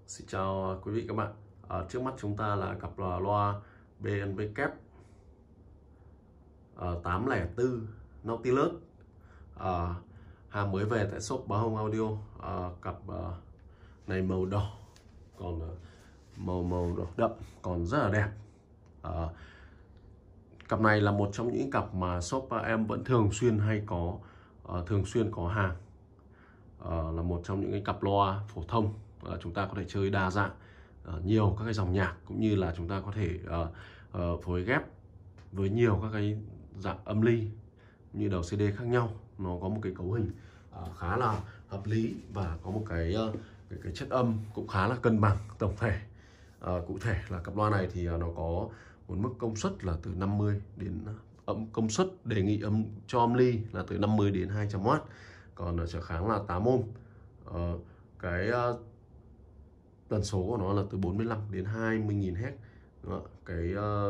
Xin chào quý vị các bạn. Trước mắt chúng ta là cặp loa B&W 804 Nautilus. Hàng mới về tại shop Bá Hồng Audio. Cặp này màu đỏ, còn màu đỏ đậm, còn rất là đẹp. Cặp này là một trong những cặp mà shop em vẫn thường xuyên có hàng. Là một trong những cái cặp loa phổ thông, chúng ta có thể chơi đa dạng, nhiều các cái dòng nhạc, cũng như là chúng ta có thể phối ghép với nhiều các cái dạng âm ly như đầu CD khác nhau. Nó có một cái cấu hình khá là hợp lý và có một cái chất âm cũng khá là cân bằng tổng thể. Cụ thể là cặp loa này thì nó có một mức công suất là từ 50 đến công suất đề nghị cho âm ly là từ 50 đến 200W, còn trở kháng là 8 ohm. Cái tần số của nó là từ 45 đến 20.000 Hz. Cái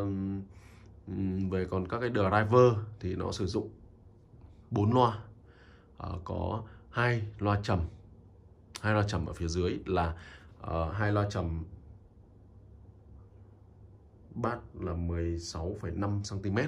về còn các cái driver thì nó sử dụng 4 loa, có hai loa trầm ở phía dưới là hai loa trầm bass là 16,5 cm,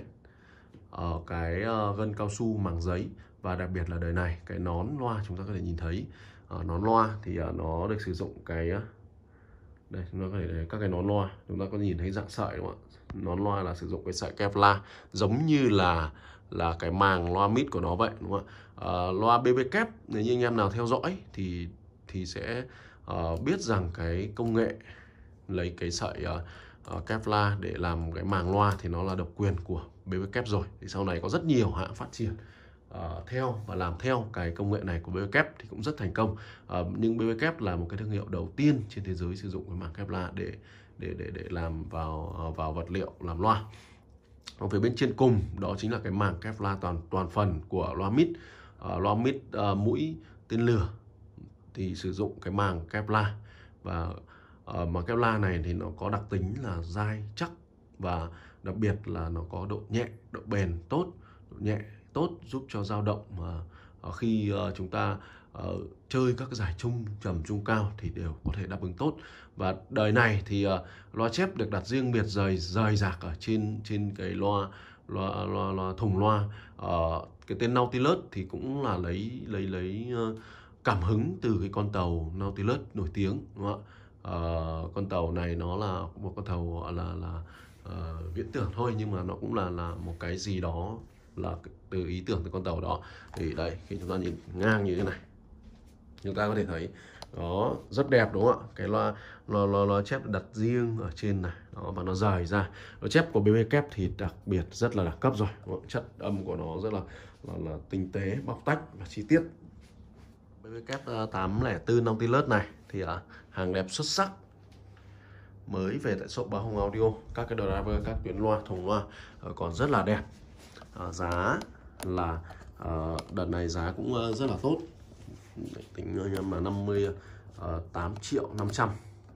cái gân cao su màng giấy. Và đặc biệt là đời này cái nón loa chúng ta có thể nhìn thấy, nón loa thì nó được sử dụng cái đây, chúng ta có thể các cái nón loa chúng ta có nhìn thấy dạng sợi, đúng không ạ? Nón loa là sử dụng cái sợi Kevlar giống như là cái màng loa mid của nó vậy, đúng không ạ? Loa BB kép, nếu như anh em nào theo dõi thì sẽ biết rằng cái công nghệ lấy cái sợi Kevlar để làm cái màng loa thì nó là độc quyền của BB kép rồi. Thì sau này có rất nhiều hãng phát triển theo và làm theo cái công nghệ này của BB kép thì cũng rất thành công. Nhưng BB kép là một cái thương hiệu đầu tiên trên thế giới sử dụng cái màng Kevlar để làm vào vật liệu làm loa. Ở phía bên trên cùng đó chính là cái màng Kevlar toàn phần của loa mid. Loa mid mũi tên lửa thì sử dụng cái màng Kevlar, và mà Kevlar này thì nó có đặc tính là dai chắc, và đặc biệt là nó có độ nhẹ, độ bền tốt, độ nhẹ tốt, giúp cho dao động khi chúng ta chơi các giải trung, trầm, trung, cao thì đều có thể đáp ứng tốt. Và đời này thì loa chép được đặt riêng biệt rời rạc ở trên cái loa thùng loa. Cái tên Nautilus thì cũng là lấy cảm hứng từ cái con tàu Nautilus nổi tiếng, đúng không ạ? Con tàu này nó là một con tàu là viễn tưởng thôi, nhưng mà nó cũng là một cái gì đó là từ ý tưởng từ con tàu đó. Thì đây, khi chúng ta nhìn ngang như thế này chúng ta có thể thấy đó, rất đẹp, đúng không ạ? Cái loa chép đặt riêng ở trên này đó, và nó rời ra. Loa chép của BB kép thì đặc biệt rất là đẳng cấp rồi, chất âm của nó rất là tinh tế, bóc tách và chi tiết. BB kép 804 Nautilus này thì hàng đẹp xuất sắc, mới về tại shop Bá Hồng Audio. Các cái driver, các tuyến loa, thùng loa còn rất là đẹp. Giá là đợt này giá cũng rất là tốt, tính mà 58 triệu 500.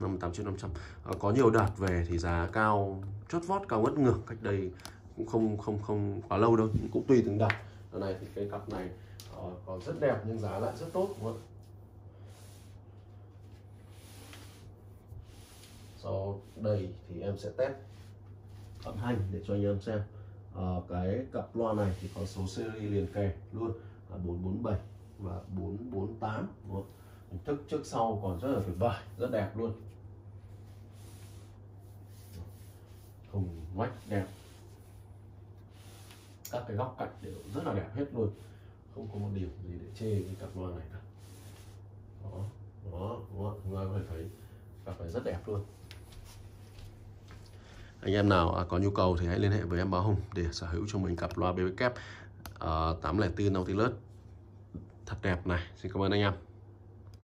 Có nhiều đợt về thì giá cao chót vót, cao ngất ngược, cách đây cũng không quá lâu đâu, cũng tùy từng đợt. Đợt này thì cái cặp này còn rất đẹp nhưng giá lại rất tốt, đúng không? Sau đây thì em sẽ test âm thanh để cho anh em xem. Cái cặp loa này thì có số series liền kề luôn, 447 và 448, đúng không? Hình thức trước sau còn rất là tuyệt vời, rất đẹp luôn. Thùng vách đẹp, các cái góc cạnh đều rất là đẹp hết luôn, không có một điểm gì để chê cái cặp loa này cả. Đó, đúng không? Chúng ta có thể thấy cặp này rất đẹp luôn. Anh em nào có nhu cầu thì hãy liên hệ với em Bá Hùng để sở hữu cho mình cặp loa BB kép 804 Nautilus thật đẹp này. Xin cảm ơn anh em.